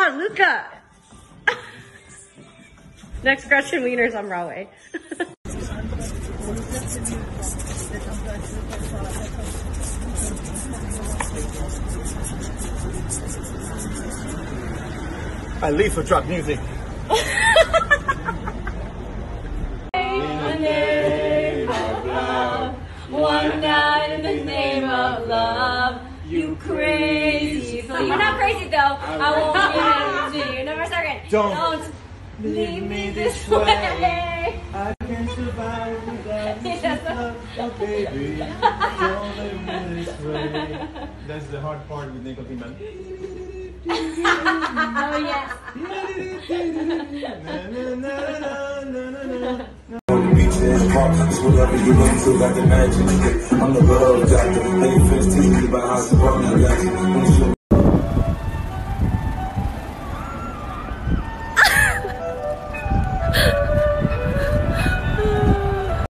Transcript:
on, Luca. Next Gretchen Wiener's on Broadway. I live for trap music. In the name of love, one night in the name of love, you crazy. So you're not crazy though. I won't give you. Number second. Don't leave me this way. I can't survive without this love, oh baby. Don't leave me this way. That's the hard part with nicotine, man. Oh yes. It's whatever you into, like the magic. I'm the love doctor. Ain't 15, but how's the